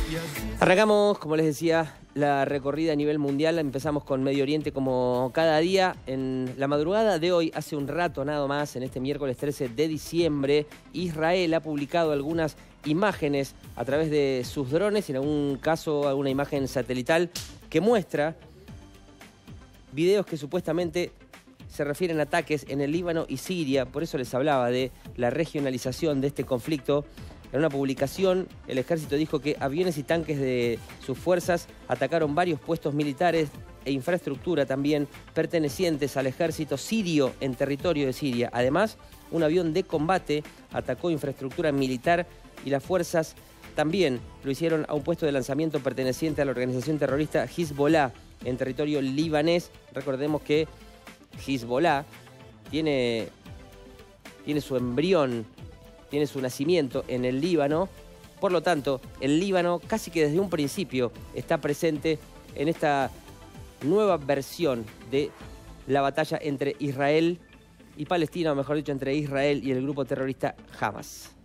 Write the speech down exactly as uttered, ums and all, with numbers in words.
Arrancamos, como les decía, la recorrida a nivel mundial. Empezamos con Medio Oriente como cada día. En la madrugada de hoy, hace un rato nada más, en este miércoles trece de diciembre, Israel ha publicado algunas imágenes a través de sus drones, en algún caso alguna imagen satelital, que muestra videos que supuestamente se refieren a ataques en el Líbano y Siria. Por eso les hablaba de la regionalización de este conflicto. En una publicación, el ejército dijo que aviones y tanques de sus fuerzas atacaron varios puestos militares e infraestructura también pertenecientes al ejército sirio en territorio de Siria. Además, un avión de combate atacó infraestructura militar y las fuerzas también lo hicieron a un puesto de lanzamiento perteneciente a la organización terrorista Hezbollah en territorio libanés. Recordemos que Hezbollah tiene, tiene su embrión, tiene su nacimiento en el Líbano. Por lo tanto, el Líbano casi que desde un principio está presente en esta nueva versión de la batalla entre Israel y Palestina, o mejor dicho, entre Israel y el grupo terrorista Hamas.